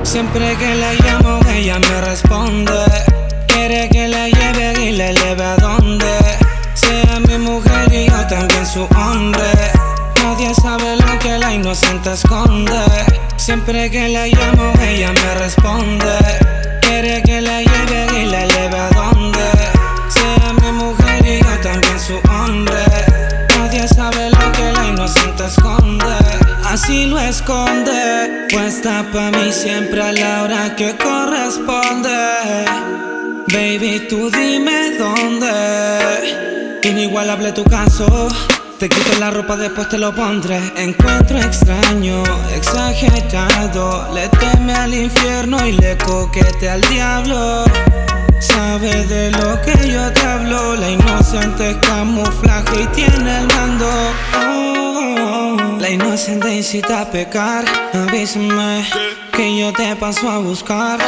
Siempre que la llamo ella me responde. Quiere que la lleve y la lleve a donde sea mi mujer y yo también su hombre. Nadie sabe lo que la inocente esconde. Siempre que la llamo ella me responde. Quiere que la lleve y la lleve a donde sea mi mujer y yo también su hombre. Nadie sabe lo que la inocente esconde. Así lo esconde, puesta pa' mí siempre a la hora que corresponde. Baby, tú dime dónde. Inigualable tu caso. Te quito la ropa, después te lo pondré. Encuentro extraño, exagerado. Le teme al infierno y le coquetea al diablo. Sabe de lo que yo te hablo. La inocente es camuflaje y tiene el mando. La inocente incita a pecar. Avísame que yo te paso a buscar.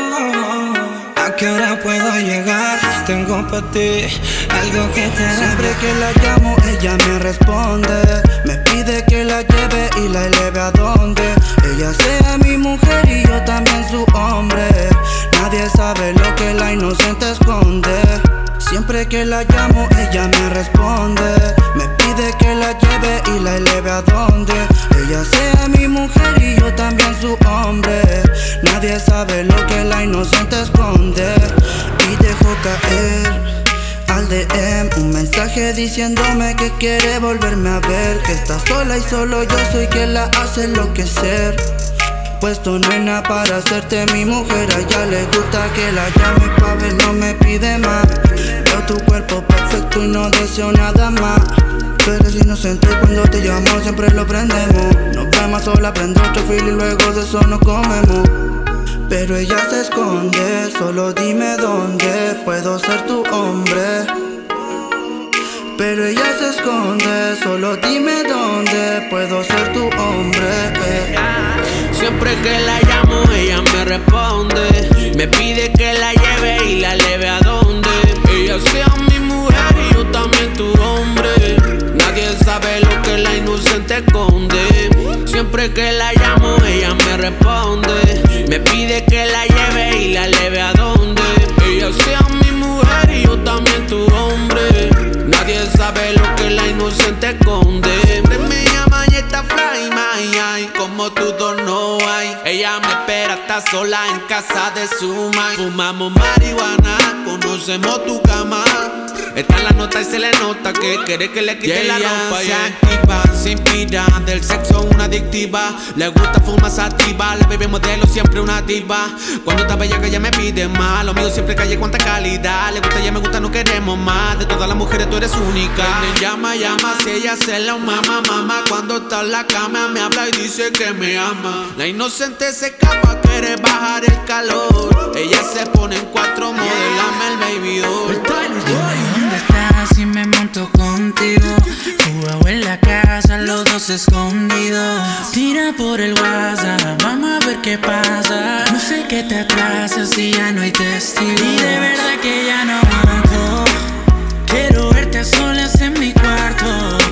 ¿A qué hora puedo llegar? Tengo para ti algo que te hará. Siempre que la llamo ella me responde. Me pide que la lleve y la eleve a donde ella sea mi mujer y yo también su hombre. Nadie sabe lo que la inocente esconde. Siempre que la llamo ella me responde. Me pide que la lleve y la eleve a donde ella sea mi mujer y yo también su hombre. Nadie sabe lo que la inocente esconde. Y dejo caer al DM un mensaje diciéndome que quiere volverme a ver, que está sola y solo yo soy quien la hace enloquecer. Puesto nena para hacerte mi mujer, a ella le gusta que la llame pa' ver, no me pide más. Veo tu cuerpo perfecto y no deseo nada más. Pero es inocente cuando te llamo siempre lo prendemos. Nos vemos sola, prendo otro fil y luego de eso nos comemos. Pero ella se esconde, solo dime dónde puedo ser tu hombre. Pero ella se esconde, solo dime dónde puedo ser tu hombre. Siempre que la llamo ella me responde. Me pide que la lleve y la lleve a donde ella sea mi mujer y yo también tu hombre. Nadie sabe lo que la inocente esconde. Siempre que la llamo ella me responde. Me pide que la lleve y la lleve a donde ella sea mi mujer y yo también tu hombre. Nadie sabe lo que la inocente esconde. Siempre me llama y está fly, my eye. Como tú dos no hay. Ella me espera, está sola en casa de su mai. Fumamos marihuana, conocemos tu cama. Está en la nota y se le nota que quiere que le quite la ropa. Se activa, se inspira, del sexo una adictiva. Le gusta fumar sativa, la baby modelo siempre una diva. Cuando está bella que ella me pide más. Lo mío siempre calle cuánta calidad. Le gusta, ella me gusta, no queremos más. De todas las mujeres tú eres única. Llama, si ella se la mama. Cuando está en la cama me habla y dice que me ama. La inocente se escapa, quiere bajar el calor. Ella se pone en cuatro, modelame el baby doll. ¿Dónde estás si me monto contigo? Jugado en la casa, los dos escondidos. Tira por el WhatsApp, vamos a ver qué pasa. No sé qué te atrasa si ya no hay testigos. Y de verdad que ya no aguanto. Quiero verte a solas en mi cuarto.